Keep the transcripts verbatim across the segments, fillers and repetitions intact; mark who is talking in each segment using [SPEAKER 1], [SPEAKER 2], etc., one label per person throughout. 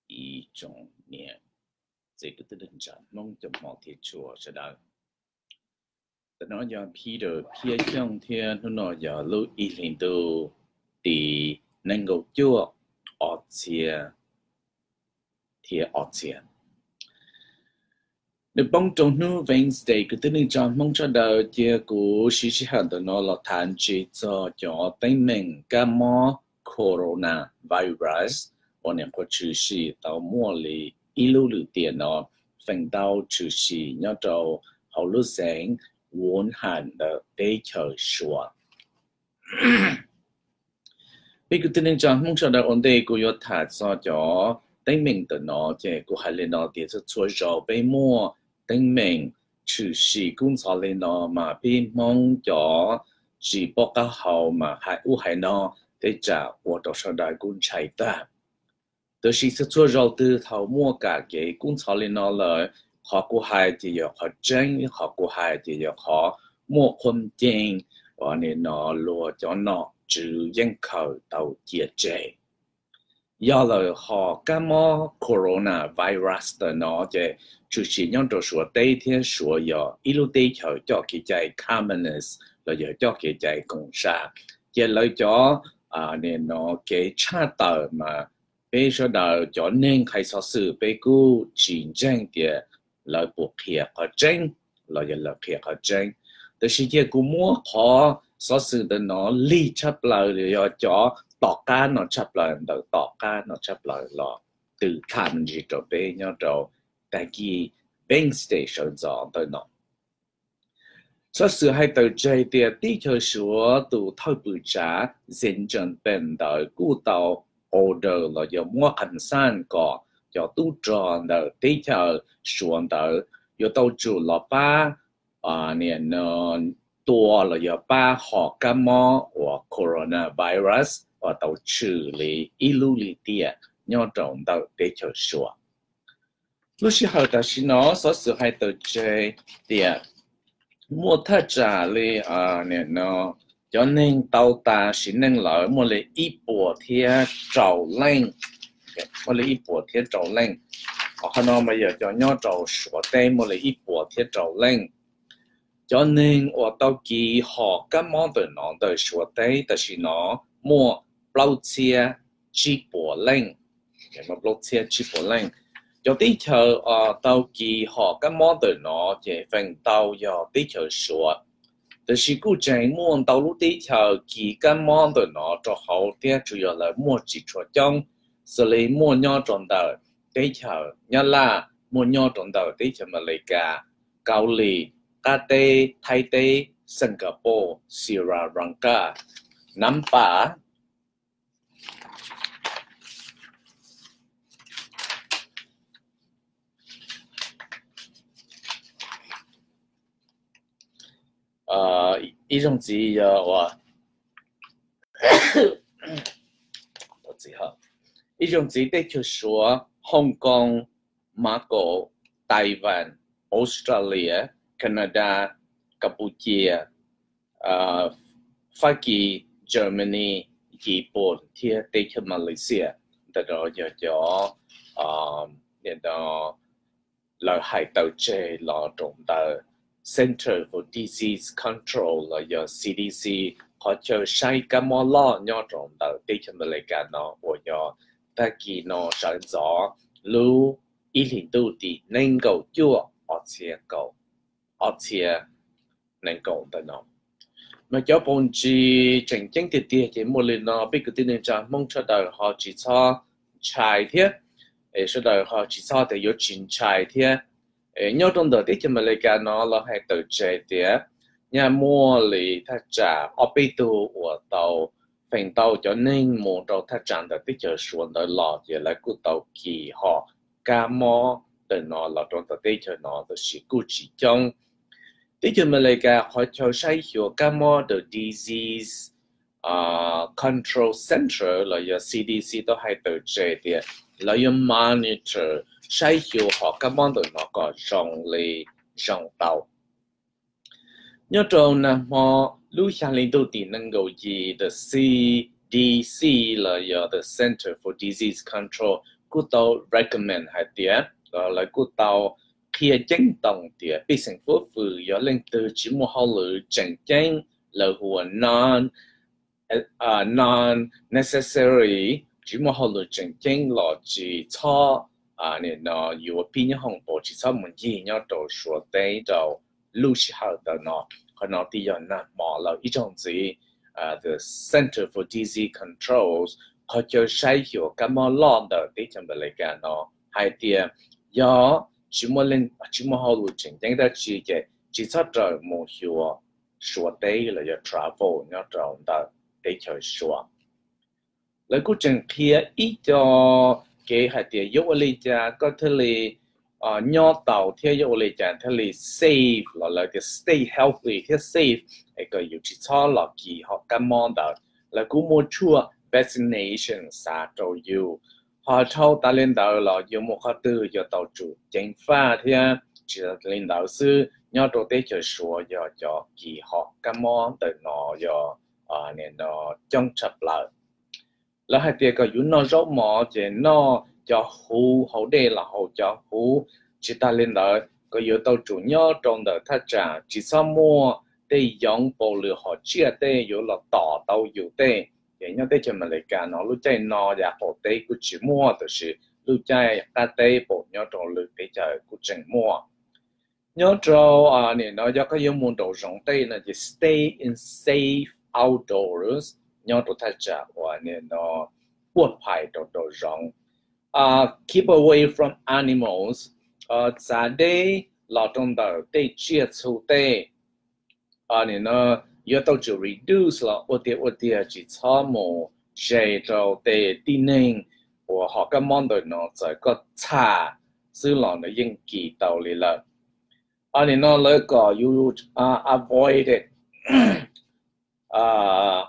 [SPEAKER 1] 一种年，这个的人讲梦就冇贴错是的。แต่น้อยอย่างพี่เดอพี่ช่างเทียนน้อยอย่างรู้อีหลินดูดีนั่งก็ยั่วออกเสียเทียออกเสียในบ้องตรงนู้น Wednesday ก็ต้องจำมองจะเดาเจ้ากูชิชิหันตัวน้อยเราทานจีจอจอตั้งหนึ่งกัมอโคโรนาไวรัสวันนี้ก็ชื่อสิตัวมั่วเลยอีลูหรือเตียนน้อยฝังดาวชื่อสิย้อนเราเขารู้แสงวนหัน的地球说，比如今天讲梦想的我哋個要睇咗咗丁明的喏，即係個係你喏，啲就做咗俾麼丁明處事工作你喏嘛，俾夢咗直播嘅後嘛，係烏係喏，啲就我到上大工齊得，就是是做咗啲頭麼嘅嘅工作你喏嚟。họ cũng hay thì giờ họ tranh họ cũng hay thì giờ họ mua con tiền và nên nó lùa cho nó trừ dân khẩu đầu chia chế do là họ cái mò corona virus đó nó chứ chủ chỉ nhân đồ số tây thiên số giờ ilu tây khẩu cho cái trái communist là giờ cho cái trái cộng sản giờ lấy cho à nên nó cái cha tờ mà bây giờ đầu cho nên khai sở sự bây cú chiến tranh thì lời buộc kia họ tranh lời giờ lời kia họ tranhแต่สิ่งที่กูมั่วขอสอสื่อแต่หนอลีชับเลยเดี๋ยวจ่อต่อการหนอชับเลยเดี๋ยวต่อการหนอชับเลยหรอตื่นทันจีตัวเป้ยอดเราแต่กี้เบงสเตชันจอตัวหนอสอสื่อให้ตัวใจเดียที่เธอชัวตัวเท่าปุจจาเซนจันเป็นเดี๋ยวกูต่อออเดอร์เราอย่ามั่วขันสั้นก่อ要都装的，这条说的要到住了吧？啊，年呢多了要把好感冒或 coronavirus 或到处理一路里的，要装到这条说。有时候但是呢，所是还到这的，莫特扎哩啊年呢，要能到达是能来莫哩一波天照冷。một là ít bộ thiết trầu lên, họ nói bây giờ cho nhau trầu sửa tay một là ít bộ thiết trầu lên, cho nên ở đâu kỳ họ các món đồ nó đều sửa tay,แต่是nó mua bao chia chỉ bộ lên, cái mà bao chia chỉ bộ lên, cho tí chờ ở đâu kỳ họ các món đồ nó chỉ phần đâu giờ tí chờ sửa, 但是古仔mua đâu lúc tí chờ kỳ các món đồ nó cho họ tiếc chủ yếu là mua chỉ cho trong xử lý mua nhau trong đời tế chờ nhớ là mua nhau trong đời tế chờ Malaysia, Cao Lì, Kate, Thái Tế, Singapore, Sri Lanka, Nam Ba. Ờ, ý trong gì giờ và có gì hả? 一种指的就说香港、马国、台湾、Australia、Canada、柬埔寨、呃、法國、Germany、日本，貼地去馬來西亞，但係有咗啊，呢個來係到這攞種到 Center for Disease Control 來有 C D C， 佢就使咁麼攞咗種到地去馬來西亞咯，我有。但係nó sáng gió lưu ý hình đầu thì nên cầu chua ở chia cầu ở chia nên cầu tại nó mà cho bọn chị tranh tranh thì thì thì một lần nó biết cái tin này cho mong cho đời họ chỉ cho trái thế để cho đời họ chỉ cho để có chính trái thế nhớ trong đời thì mà lại cả nó là hay tự chế thế nhà mua lì ta trả ở bên tu của tàu phần tàu cho nên một đầu thắt chặt được tích chờ xuống tới lò thì lại cứ tàu kỳ họ cá mò để nó là trong tàu tích chờ nó được sự cố chỉ trong tích chờ mình lại cả họ cho sai hiểu cá mò the disease uh, control center là do C D C đó hay tự chế thì là do monitor sai hiểu họ cá mò để nó có rong lì rong tàu nhớ trong là họ lúc sáng lên đầu tiên năng够gì the C D C là有 the Center for Disease Control cú tàu recommend hai tiếng rồi lại cú tàu kia chính tổng tiếng bị thành phố phủ do lên từ chỉ một hậu lử chẳng chính là hùa non uh, non necessary chỉ một hậu lử chẳng chính là chỉ cho à nên nó有边一項報紙新聞依然度說的就錄起後的呢，可能啲人呢冇了一種子啊 ，the Center for Disease Controls 佢就需要咁樣攞的啲咁嘅嚟講咯，係啲有只冇令只冇好路程，應該知嘅，只出就冇要說的了要 travel 要做到地球說，你估正片一個。cái hạt tiền yếu lấy cha có thể là nhỏ tàu theo yếu lấy cha theo là safe là là cái stay healthy theo safe cái yếu chỉ cho là kỳ họ cảm mong đó là cũng muốn chua vaccination sa trâu yếu họ thâu ta lên đó là yếu một khát tư yếu tàu chủ chính pha theo chỉ là lên đó sư nhỏ tàu tết cho số yếu cho kỳ họ cảm mong từ nó yếu nên nó trong chập lại là hai tiệc có yếu nó rõ mỏ chỉ nó cho hú hậu đề là hậu cho hú chỉ ta lên đó có yếu tàu chủ nhau trong đó thắt trả chỉ sao mua để giống bộ lừa họ chia để yếu là tỏ tàu yếu để để nhau để cho mình lấy cả nó lúc chạy nó và hậu để cứ chỉ mua thì是lúc chạy ta để bộ nhau trong lừa để cho cứ chẳng mua nhau cho à nên nó cho cái yếu muốn đầu rộng đây là chỉ stay in safe outdoors nhau đồ thay trả và nên nó buộc phải đồ đồ rộng uh, keep away from animals uh, za đây là trong đó để chia số đây à nên nó yếu tố chỉ reduce là ở đây ở đây chỉ cho một chế độ để tin nên và họ cái món đồ nó sẽ có差是là nó yên kỳ đạo lý là à nên nó lấy cái you uh, avoid it uh,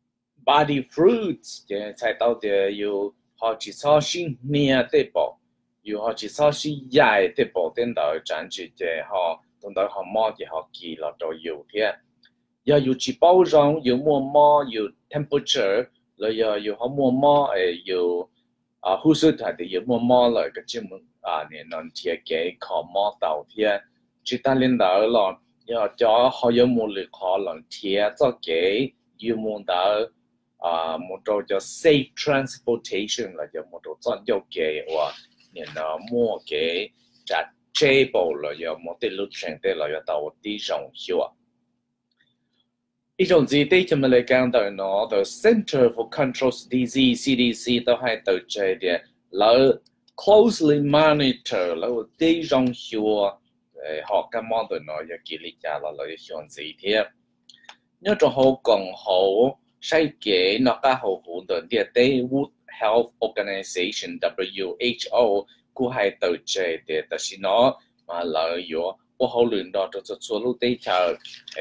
[SPEAKER 1] body fruits 嘅菜刀嘅要學住炒先咩啲薄，要學住炒先曳啲薄，等到賺住嘅學，等到學摸嘅學記落到要嘅，又要住包裝，要摸摸，要 temperature，你又要學摸摸，誒要啊呼吸台嘅要摸摸來嘅專門啊連能貼嘅學摸到嘅，住單領導咯，又咗學有冇力可能貼咗嘅，要摸到。啊，冇做就 safe transportation 啦，就冇做專有嘅話，然後冇嘅就 table 啦，又冇啲路程啲啦，又到啲重要啊。呢種字啲就咪嚟講到呢，個 Center for Control Disease C D C 都係對住嘅，嚟 closely monitor 啦，啲重要啊，誒學緊望到呢，又建立下落嚟樣字添，呢種好講好。sai kế nó cả hậu hữu đơn địa tế World Health Organization W H O cũng hay tổ chức để tất nhiên nó mà lợi dụng của hậu lượng đó cho cho lúc đấy chờ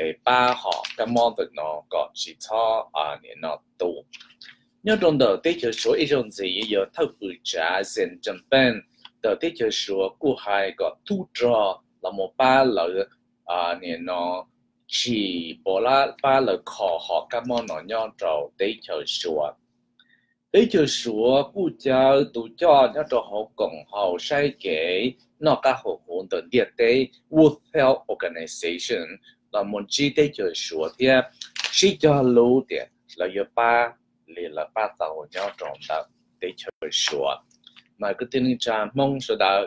[SPEAKER 1] ba họ cái món vật nó có chỉ cho à nên nó tụ nhớ trong đó đấy chờ số ít trong gì giờ thâu phụ trả xin chấm bên đó đấy chờ số cũng hay có thu trò là một ba lợi à nên nó chỉ bỏ la ba lời khó họ các món nó nhau trâu để chờ sửa để chờ sửa cụ giáo tụ cho nhau trâu họ cộng họ sai kế nó các hộ hồn đơn địa tế World Health Organization là một chi để chờ sửa thì chỉ cho lưu để là yêu ba liền là ba tàu nhau trâu đó để chờ sửa mà cái tin cha mong số đó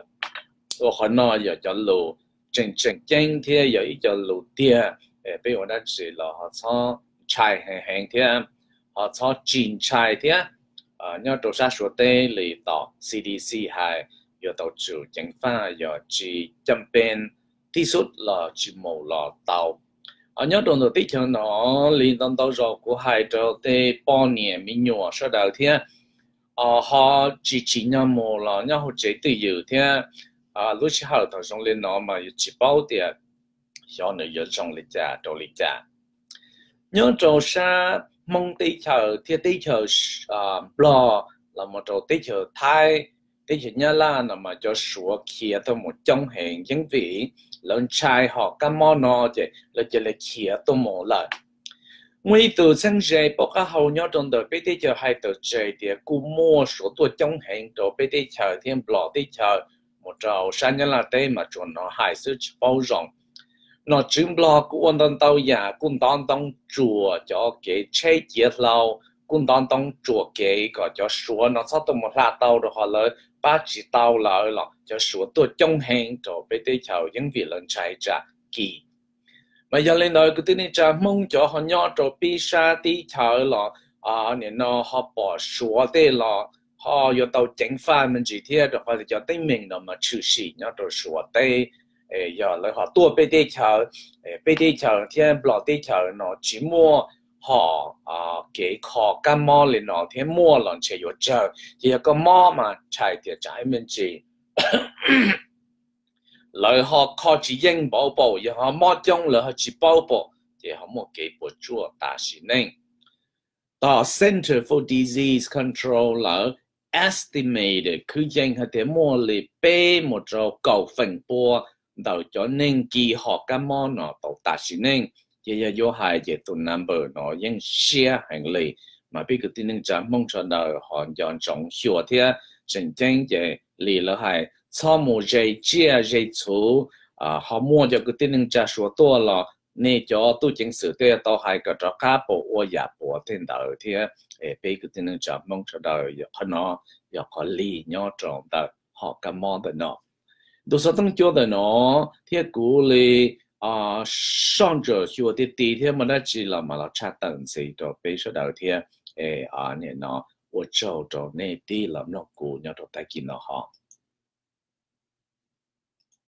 [SPEAKER 1] ở họ nói giờ cho lưu chân chân chân thì giờ ít cho lưu tiền bây giờ đã chỉ là họ cho trái hàng hàng thế, họ cho chín trái thế, à nhớ tổ chức số tế lý đó C D C hay giờ tổ chức chính phủ giờ chỉ chăm bên tí suất là chỉ một là tàu, à nhớ đồng đội tích cho nó lý đồng tàu rồi của hai chỗ tế bao nhiêu mình nhỏ sau đó thế, à họ chỉ chỉ nhau một là nhớ họ chỉ tự yếu thế, à lúc trước họ thằng xong lên nó mà chỉ bao tiền cho người dân trong lịch trả đồ lịch trả nhớ trò xa mong tí chờ thiết tí chờ bò là một trò tí chờ thai tí chờ nhá la là mà cho sủa kia tôi một trong hình những vị lớn trai họ các món nó chứ là chỉ là kia tôi một lần 每到生日不加後nhau trong đời bây giờ就係到這啲古摸數多種hình到bây giờ chờ thêm bỏ đi chờ một trâu sang nhân là đây mà chuẩn nó hại sự bao rộng nó chứng lo cũng đang tàu nhà cũng đang đang chùa cho cái chế chiết lâu cũng đang đang chùa cái có cho số nó sao tụi một là tàu rồi họ lấy ba chỉ tàu lại là cho sốตัวจง hình cho bây giờ chờ những vị lần chạy trả kỳ mà giờ lên nói cái tin cha mong cho họ nhỏ cho bi sa đi chờ là à nên nó họ bỏ số đây là họ yêu tàu chính pháp mình chỉ thiệt rồi họ cho tính mình nó mà chịu sĩ nhỏ cho số đây giờ lại họ tua bây giờ chờ bây giờ chờ thiên bỏ đi chờ nó chỉ mua họ à cái khó cam mò lên nó thiên mua lần chỉ có chờ thì có mò mà chạy thì trái mình chỉ lại họ khó chỉ yên bảo bảo giờ họ mò trong là họ chỉ bảo bảo thì họ một cái bộ chua ta sĩ nên đó Center for Disease Control là estimated cứ yên họ thể mua lì bê một trâu cầu phần bùa đầu cho nên kỳ họ cam mò nó tàu ta sĩ nên giờ giờ vô hai giờ tụ number nó yên share hành lý mà bây giờ tin nên chả mong cho đời họ chọn trọng hiệu thì chân chân giờ lì là hai sau một giây chia giây số à họ mua cho cái tin nên chả số to là nên cho tôi chính sự thế tao hai cái cho cá bộ ô giả bộ thiên đời thì bây giờ tin nên chả mong cho đời họ nó giờ họ lì nhau trọng đời họ cam mò đời nó đồ số tăng cho đời nó thì cũ lì à song giờ hiểu thì đi thì mà nó chỉ là mà nó chắc tận gì đó bây giờ đầu thì à nên nó 我做做内地了，那姑娘都带给了哈。